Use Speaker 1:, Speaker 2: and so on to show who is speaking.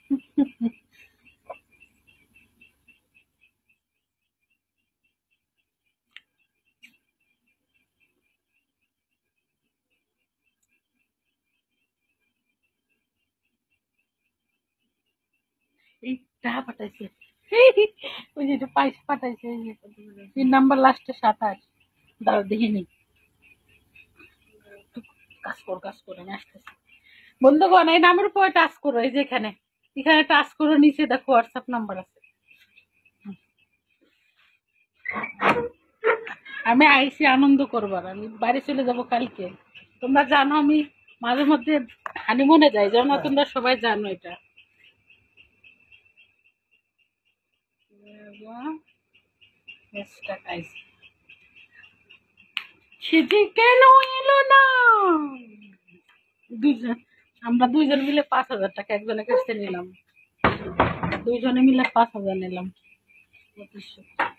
Speaker 1: এই টাকা পাঠাইছে। ওই যে এটা পয়সা পাঠাইছে, এই যে 3 নাম্বার লাস্টে 27। দাঁড়া দেখিনি। কাজ কর, কাজ করে আমি আসতেছি। বন্ধুগণ, এই নামের উপরে টাচ করো, এই যে এখানে এখানে টাচ করো, নিচে দেখো হোয়াটসঅ্যাপ নাম্বার আছে। আমি আইসি আনন্দ করবার, আমি বাড়ি চলে যাব কালকে। তোমরা জানো আমি মাঝে মধ্যে হানিমুনে যাই, জানো তোমরা সবাই জানো এটা। সেটি কেন এলো না? দুজন, আমরা দুইজন মিলে 5,000 টাকা একজনের কাছে নিলাম, দুইজনে মিলে 5,000 নিলাম। 2500।